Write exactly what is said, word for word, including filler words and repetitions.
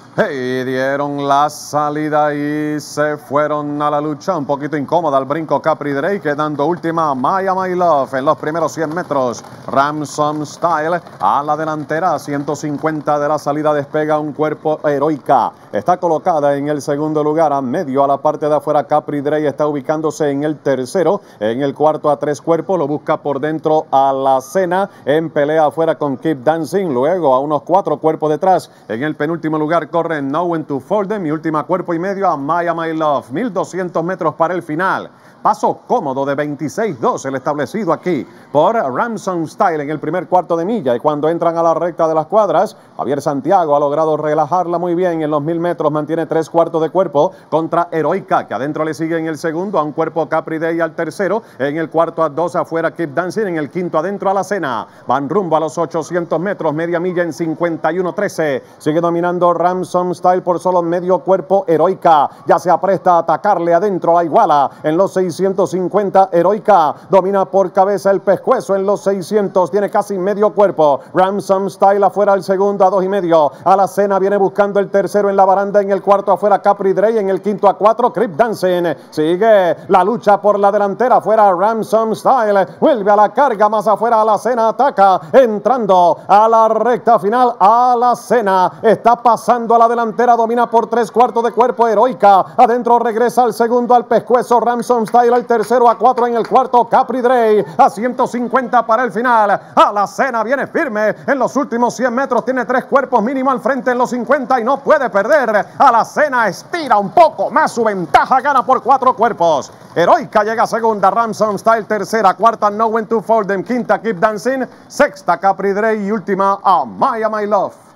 Y dieron la salida y se fueron a la lucha. Un poquito incómoda al brinco Capri Drake, quedando última Maya My Love en los primeros cien metros. Ransom Style a la delantera, ciento cincuenta de la salida, despega un cuerpo Heroica. Está colocada en el segundo lugar, a medio a la parte de afuera. Capri Drake está ubicándose en el tercero. En el cuarto a tres cuerpos, lo busca por dentro a la cena. En pelea afuera con Keep Dancing. Luego a unos cuatro cuerpos detrás. En el penúltimo lugar corre Know When to Fold Them, mi última cuerpo y medio a Maya My Love. mil doscientos metros para el final. Paso cómodo de veintiséis dos el establecido aquí por Ransom Style en el primer cuarto de milla. Y cuando entran a la recta de las cuadras, Javier Santiago ha logrado relajarla muy bien. En los mil metros mantiene tres cuartos de cuerpo contra Heroica, que adentro le sigue en el segundo a un cuerpo Capri Day al tercero. En el cuarto a dos afuera Keep Dancing. En el quinto adentro a la cena. Van rumbo a los ochocientos metros, media milla en cincuenta y uno trece. Sigue dominando Ransom Style por solo medio cuerpo Heroica. Ya se apresta a atacarle adentro la iguala. En los seiscientos cincuenta Heroica domina por cabeza el pescuezo. En los seiscientos tiene casi medio cuerpo. Ransom Style afuera al segundo a dos y medio. A la cena viene buscando el tercero en la baranda. En el cuarto afuera Capri Drake. En el quinto a cuatro Keep Dancing. Sigue la lucha por la delantera. Afuera Ransom Style. Vuelve a la carga más afuera. A la cena ataca. Entrando a la recta final. A la cena. Está pasando a la delantera. Domina por tres cuartos de cuerpo Heroica. Adentro regresa al segundo al pescuezo Ransom Style. El tercero a cuatro en el cuarto Capri Drake. A ciento cincuenta para el final. A la cena viene firme. En los últimos cien metros tiene tres cuerpos mínimo al frente en los cincuenta y no puede perder. A la cena estira un poco más su ventaja. Gana por cuatro cuerpos. Heroica llega segunda. Ransom Style tercera. Cuarta Know When to Fold Them. Quinta Keep Dancing. Sexta Capri Drake y última a Maya My Love.